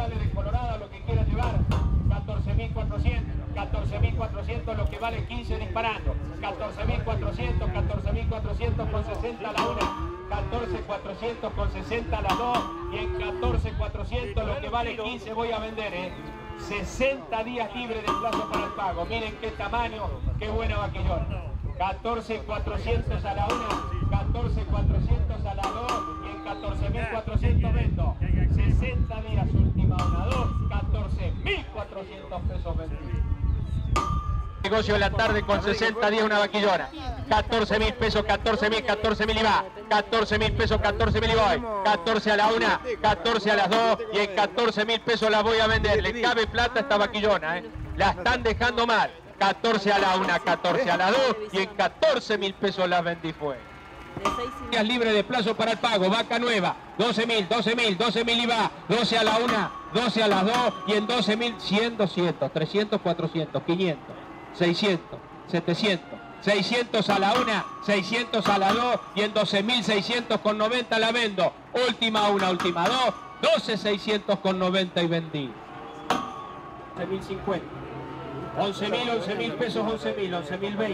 corrales de Colorado, lo que quiera llevar. 14.400, 14.400 lo que vale 15 disparando. 14.400, 14.400 con 60 a la 1. 14.400 con 60 a las 2 y en 14.400 lo que vale 15 voy a vender, 60 días libres de plazo para el pago. Miren qué tamaño, qué buena vaquillona. 14.400 a la 1, 14.400 a la 2 y en 14.400 vendo. 60 días última una 2, 14.400 pesos vendidos. Negocio de la tarde con 60 días una vaquillona. 14.000 pesos, 14.000, 14.000 y va. 14.000 pesos, 14.000 y voy. 14 a la 1, 14 a las 2 y en 14.000 pesos la voy a vender. Le cabe plata a esta vaquillona, La están dejando mal. 14 a la 1, 14 a la 2 y en 14.000 pesos la vendí fue. Días libre de plazo para el pago, vaca nueva, 12.000, 12.000, 12.000 y va, 12 a la 1, 12 a las 2 y en 12.000, 100, 200, 300, 400, 500, 600, 700, 600 a la 1, 600 a la 2 y en 12.600 con 90 la vendo. Última 1, última 2, 12.600 con 90 y vendí. 11.050. 11.000, 11.000 pesos, 11.000, 11.020.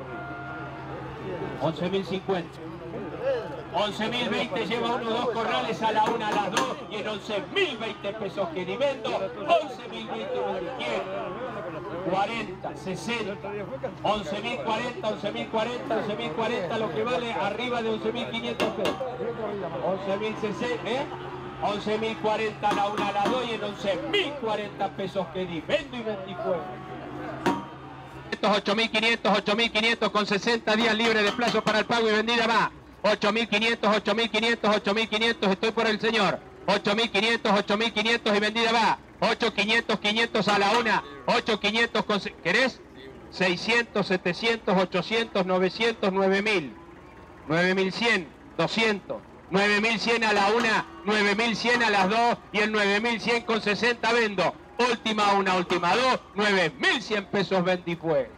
11.050. 11.020 lleva 1, 2 corrales a la 1, a las 2 y en 11.020 pesos que ni vendo. 11.020 40, 60, 11.040, 11.040, 11.040 lo que vale arriba de 11.500 pesos. 11.060, 11.040 a la 1, a la 2 y en 11.040 pesos que di. Vendo y vendí fuera. 8.500, 8.500 con 60 días libres de plazo para el pago y vendida va. 8.500, 8.500, 8.500, estoy por el señor. 8.500, 8.500 y vendida va. 8.500, 500 a la 1, 8.500 con... ¿Querés? 600, 700, 800, 900, 9.000. 9.100, 200. 9.100 a la 1, 9.100 a las 2 y el 9.100 con 60 vendo. Última 1, última 2, 9.100 pesos vendí fue.